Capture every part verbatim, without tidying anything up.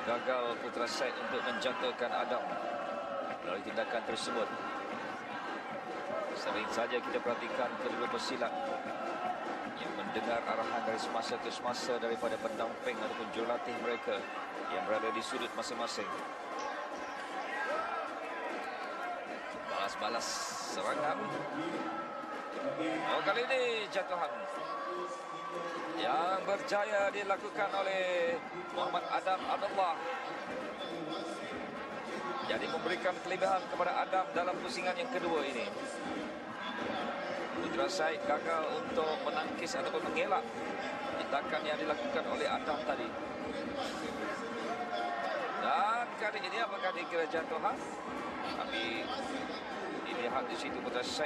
gagal Putra Said untuk menjatuhkan Adam melalui tindakan tersebut. Sering saja kita perhatikan kedua pesilat yang mendengar arahan dari semasa ke semasa daripada pendamping ataupun jurulatih mereka yang berada di sudut masing-masing. Balas-balas serangan. Oh, kali ini jatuhan yang berjaya dilakukan oleh Muhammad Adam Abdullah. Jadi memberikan kelebihan kepada Adam dalam pusingan yang kedua ini. Putra Said gagal untuk menangkis ataupun mengelak tindakan yang dilakukan oleh Adam tadi. Dan kali ini apakah dikira jatuhan? Tapi dilihat di situ Putra Said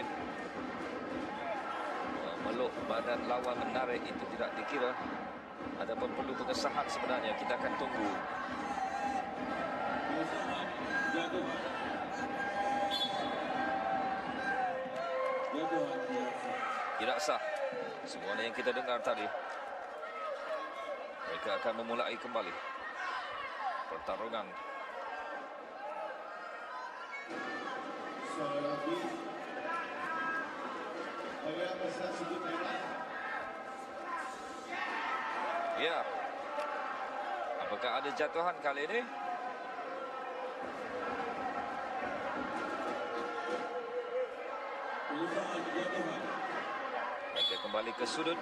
meluk badan lawan menarik, itu tidak dikira. Adapun perlu pengesahan sebenarnya, kita akan tunggu. Tidak sah semua yang kita dengar tadi. Mereka akan memulai kembali pertarungan. Ya, apakah ada jatuhan kali ini? Mereka kembali ke sudut.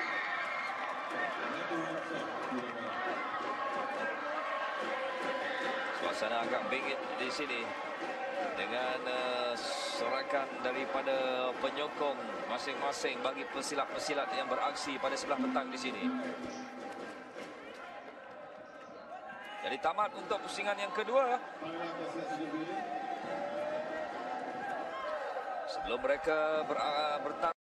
Suasana agak bingit di sini dengan uh, sorakan daripada penyokong masing-masing bagi pesilat-pesilat yang beraksi pada sebelah petang di sini. Jadi tamat untuk pusingan yang kedua. Sebelum mereka ber, uh, bertanding